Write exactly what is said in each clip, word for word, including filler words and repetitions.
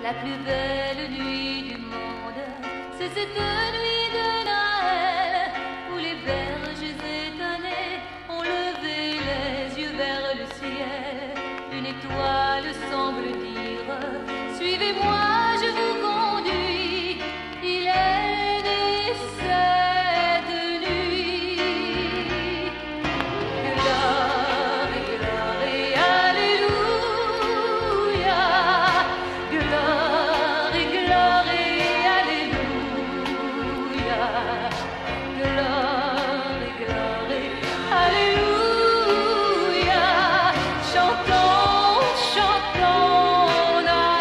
La plus belle nuit du monde, c'est cette nuit de Noël où les berges étonnées ont levé les yeux vers le ciel. Une étoile semble dire: suivez-moi, je vous conduis. Il est né cette nuit. Gloire, gloire, alléluia. Gloire, gloire, alléluia. Gloire, gloire, alléluia. Chantons, chantons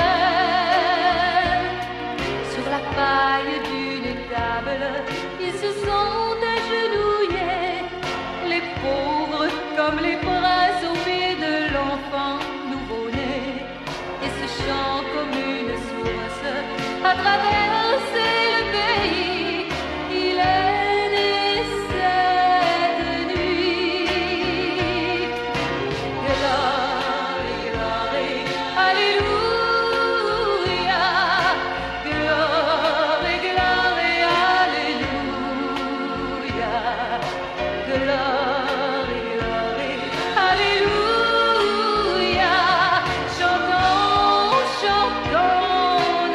Noël. Sur la paille d'une table, ils se sont agenouillés, les pauvres comme les princes au pied de l'enfant nouveau-né. Et ce chant comme une source a traversé le pays. Il est né cette nuit. Gloire, gloire, alléluia. Gloire, gloire, alléluia. Gloire, gloire, alléluia. Chantons, chantons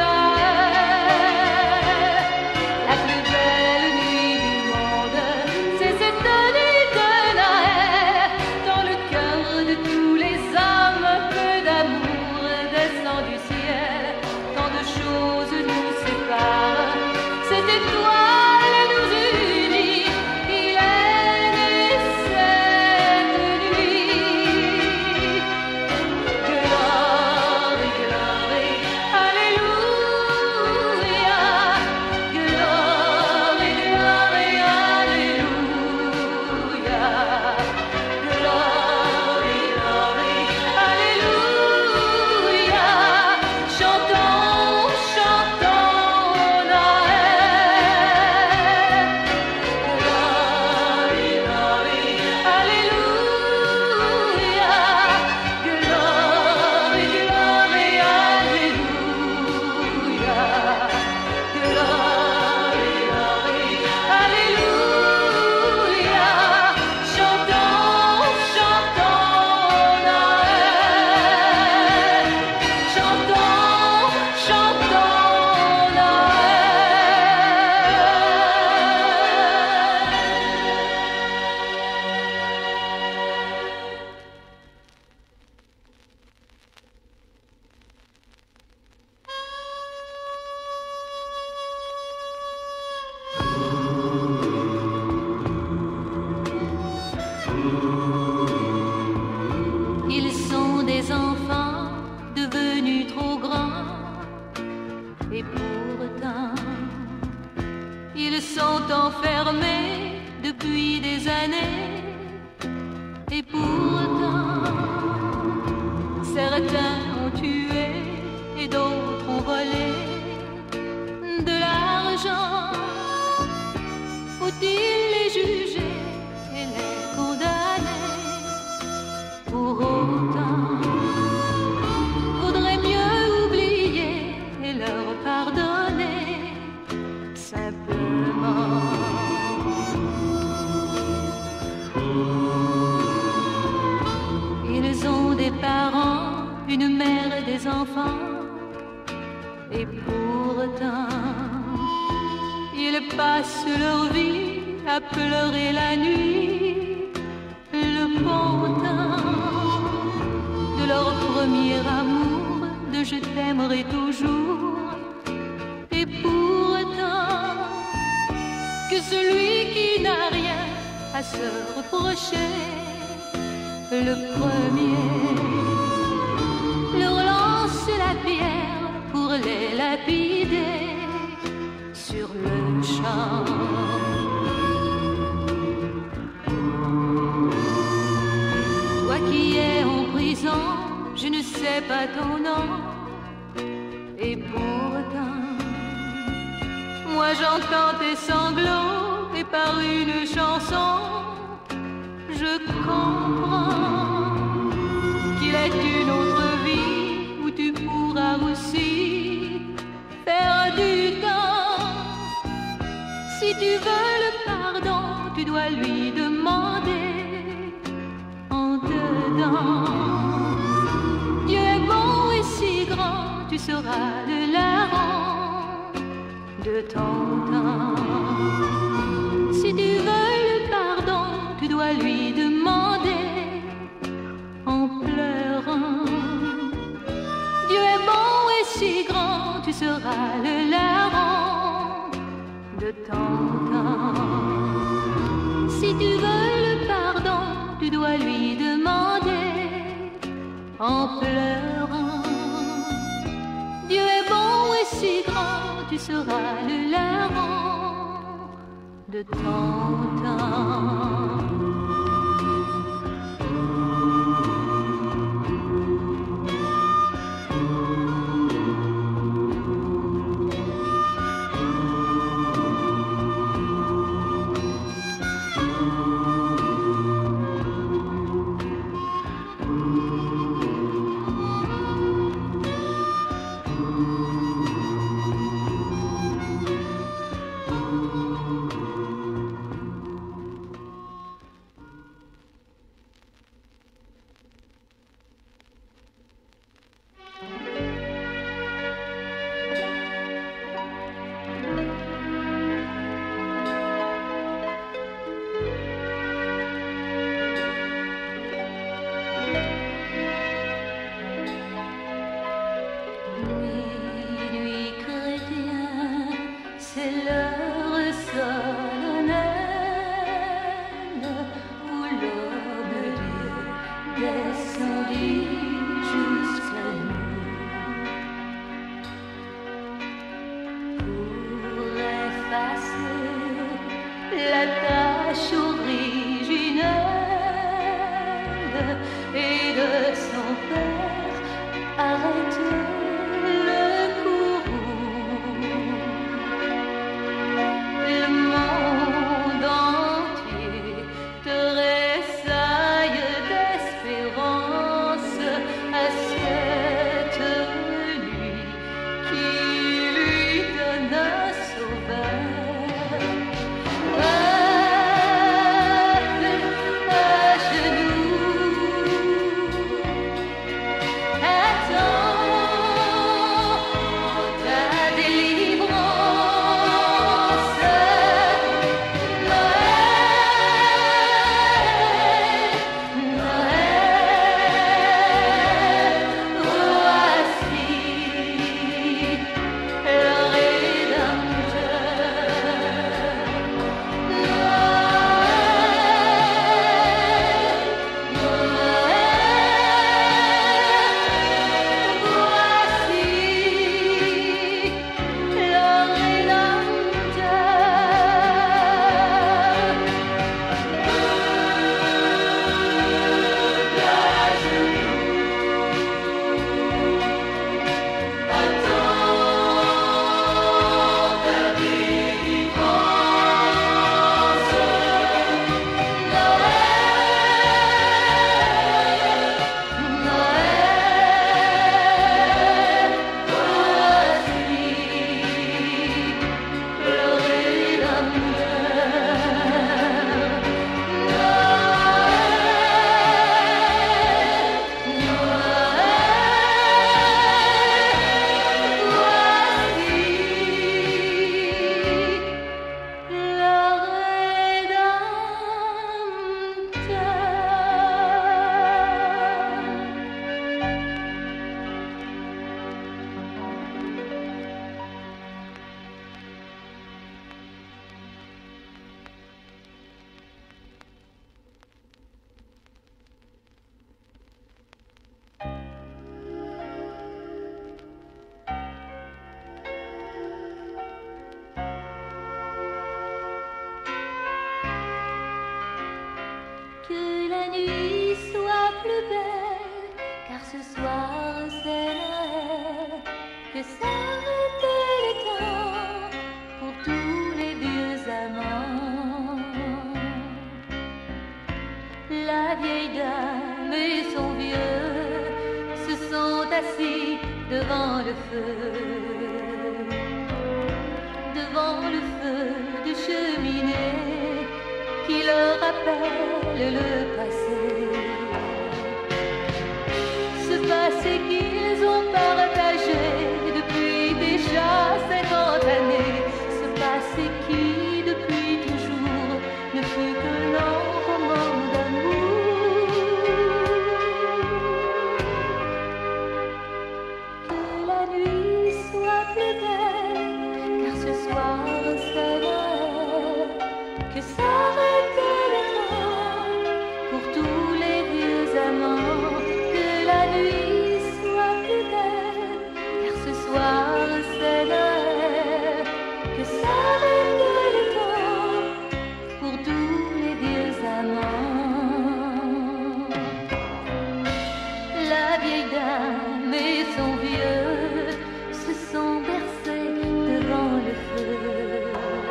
Noël. La plus belle nuit du monde, c'est cette nuit de Noël. Dans le cœur de tous les hommes, un peu d'amour descend du ciel. Tant de choses nous séparent, cette étoile nous unit. Il est né cette nuit. Gloire, gloire, alléluia. Gloire, gloire, alléluia. Gloire, gloire, alléluia. Chantons, chantons Noël. Gloire, gloire, alléluia. Gloire, gloire, alléluia. Gloire, gloire, alléluia. Chantons, chantons Noël. Chantons, chantons Noël. Ils sont des enfants devenus trop grands, et pourtant ils sont enfermés depuis des années. Et pourtant certains ont tué et d'autres ont volé de l'argent. Faut-il les juger et les condamner? Pour autant, vaudrait mieux oublier et leur pardonner simplement. Ils ont des parents, une mère et des enfants, et pourtant ils passent leur vie à pleurer la nuit le bon temps de leur premier amour, de je t'aimerai toujours. Et pourtant que celui qui n'a rien à se reprocher, le premier leur lance la pierre pour les lapider sur le champ. Toi qui es en prison, je ne sais pas ton nom, et pourtant moi j'entends tes sanglots, et par une chanson je comprends qu'il est une autre vie où tu pourras aussi dois lui demander en dedans. Dieu est bon et si grand, tu seras le larron de ton temps. Si tu veux le pardon, tu dois lui demander en pleurant. Dieu est bon et si grand, tu seras le larron de ton temps. Si tu veux le pardon, tu dois lui demander en pleurant. Dieu est bon et si grand, tu seras le larron de ton temps. devant le feu, devant le feu de cheminée qui leur rappelle le passé. Ce passé qu'ils ont partagé depuis déjà cinquante années. Ce passé qui, depuis toujours, ne fut que l'un roman d'amour. Que la nuit soit plus belle, car ce soir c'est Noël. Que s'arrête le temps pour tous les vieux amants. Que la nuit soit plus belle, car ce soir c'est Noël. Que s'arrête le temps pour tous les vieux amants. La vieille dame et son vieux se sont bercés devant le feu,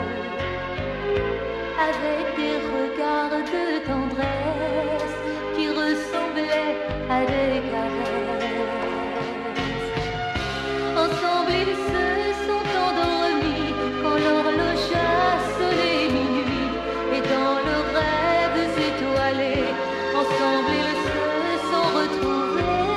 avec des regards de tendresse qui ressemblaient à des caresses. Ensemble ils se sont endormis quand l'horloge a sonné minuit, et dans leurs rêves étoilés, ensemble ils se sont retrouvés.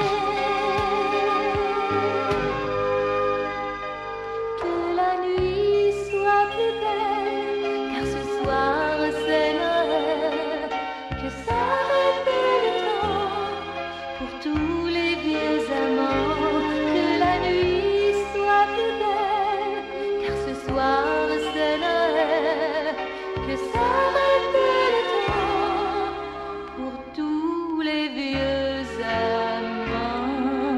Que la nuit soit plus belle, car ce soir c'est Noël. Que s'arrête le temps pour tous les vieux amants. Que la nuit soit plus belle, car ce soir c'est Noël. Que s'arrête le temps pour tous les vieux amants.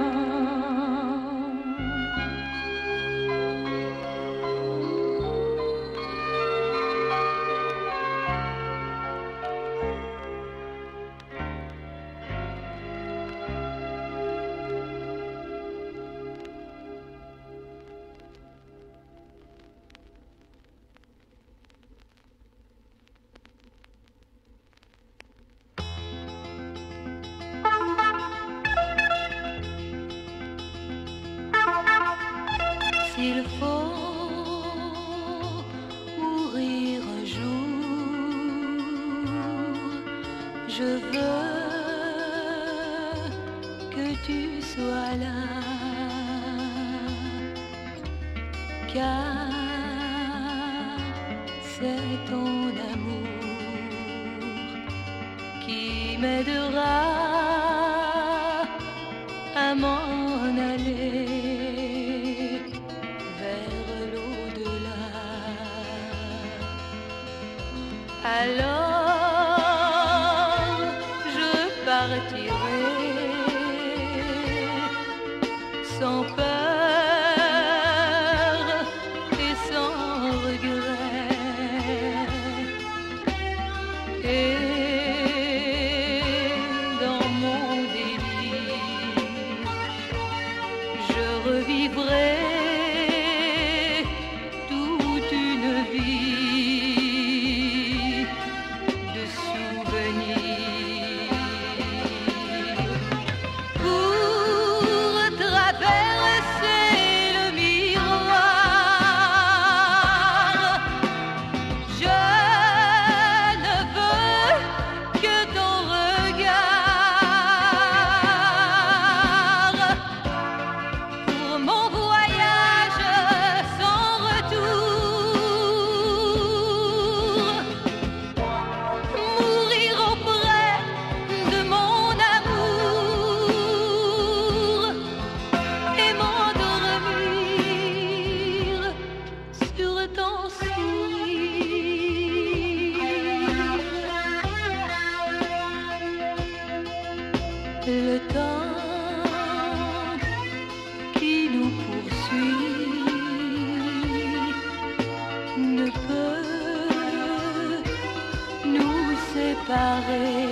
S'il faut mourir un jour, je veux que tu sois là, car c'est ton amour qui m'aidera à m'en aller vers l'au-delà. Alors je partirai sans peur et sans regret, et dans mon délire je revivrai toute une vie de souvenirs. Pour traverser le miroir, je ne veux que ton regard. Pour mon voyage sans retour, mourir auprès de mon amour et m'endormir sur ton sourire. Le temps qui nous poursuit ne peut nous séparer,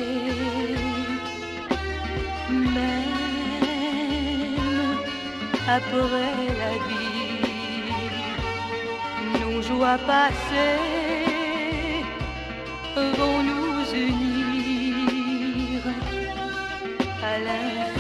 même après la vie. Nos joies passées vont nous unir à l'infini.